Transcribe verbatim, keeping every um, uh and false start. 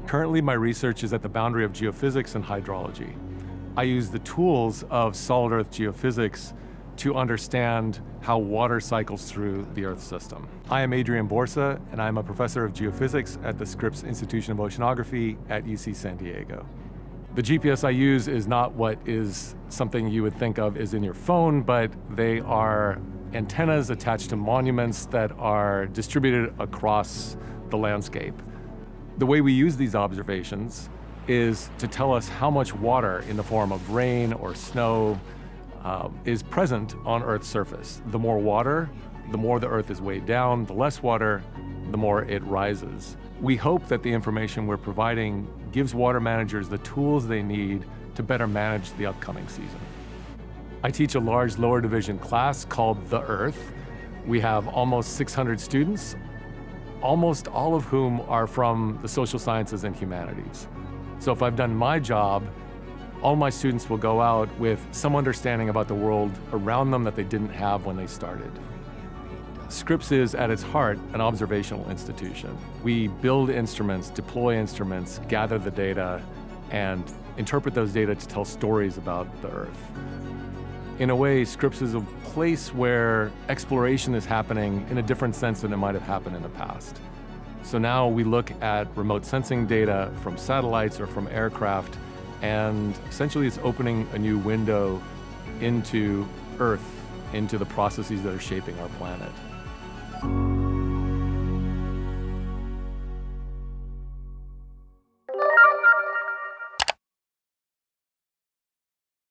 Currently, my research is at the boundary of geophysics and hydrology. I use the tools of solid Earth geophysics to understand how water cycles through the Earth system. I am Adrian Borsa, and I'm a professor of geophysics at the Scripps Institution of Oceanography at U C San Diego. The G P S I use is not what is something you would think of as in your phone, but they are antennas attached to monuments that are distributed across the landscape. The way we use these observations is to tell us how much water in the form of rain or snow uh, is present on Earth's surface. The more water, the more the Earth is weighed down. The less water, the more it rises. We hope that the information we're providing gives water managers the tools they need to better manage the upcoming season. I teach a large lower division class called The Earth. We have almost six hundred students, almost all of whom are from the social sciences and humanities. So if I've done my job, all my students will go out with some understanding about the world around them that they didn't have when they started. Scripps is, at its heart, an observational institution. We build instruments, deploy instruments, gather the data, and interpret those data to tell stories about the Earth. In a way, Scripps is a place where exploration is happening in a different sense than it might have happened in the past. So now we look at remote sensing data from satellites or from aircraft, and essentially it's opening a new window into Earth, into the processes that are shaping our planet.